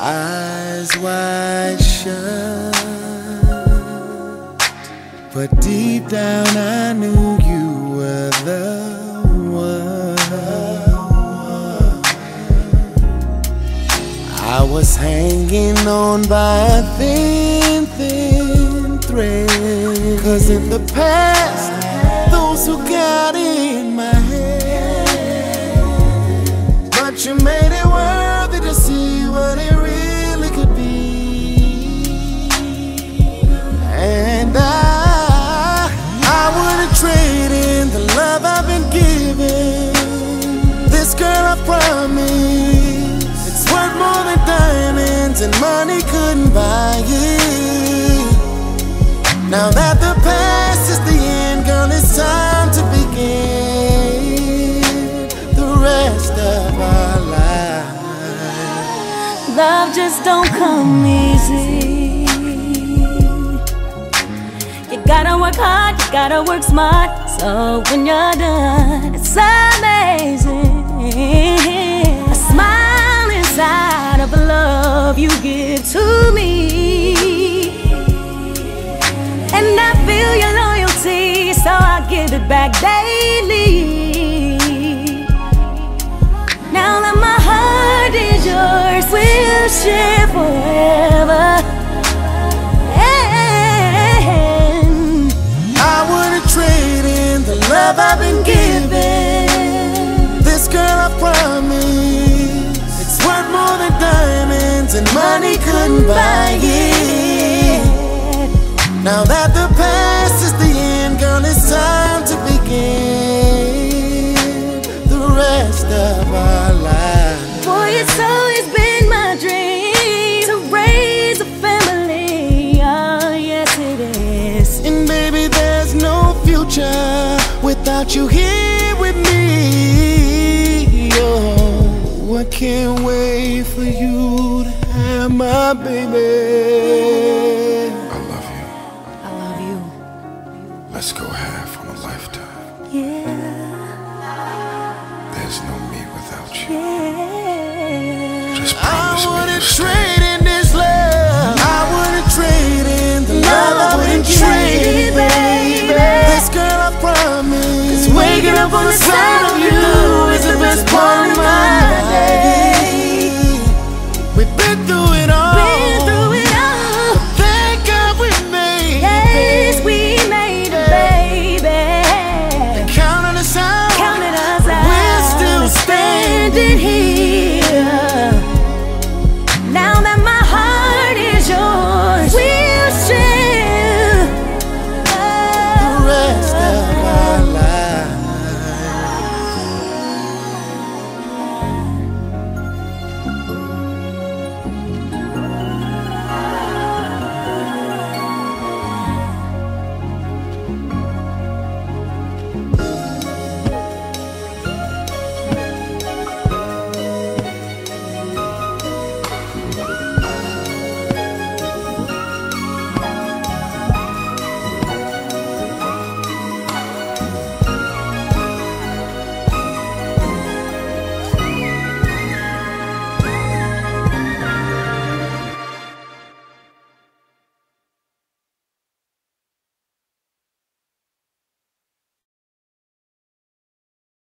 eyes wide shut, but deep down I knew you were the one. I was hanging on by a thin, thin thread, 'cause in the past, those who got in my head, but you made it worthy to see what it really could be. And I wouldn't trade in the love I've been given. This girl, I promise, it's worth more than diamonds and money couldn't buy it. Now that the past is the end, girl, it's time to begin the rest of our lives. Love just don't come easy. You gotta work hard, you gotta work smart, so when you're done, it's amazing. A smile inside of the love you give to me, and I feel your loyalty, so I give it back daily. Now that my heart is yours, we'll share forever. And I wouldn't trade in the love I've been given. This girl, I promise, it's worth more than diamonds and money couldn't buy it. Now that the past is the end, girl, it's time to begin the rest of our lives. boy, it's always been my dream to raise a family. Oh, yes it is. And baby, there's no future without you here with me. Oh, I can't wait for you to have my baby. I love you. I love you. Let's go half on a lifetime. Yeah, There's no me without you. yeah. Just I promise me wouldn't you'll stay. trade in this love. I wouldn't trade in the love I wouldn't trade in, baby. This girl, I promise, 'cause waking up on the side of you is the best part of my day. We've been through it all.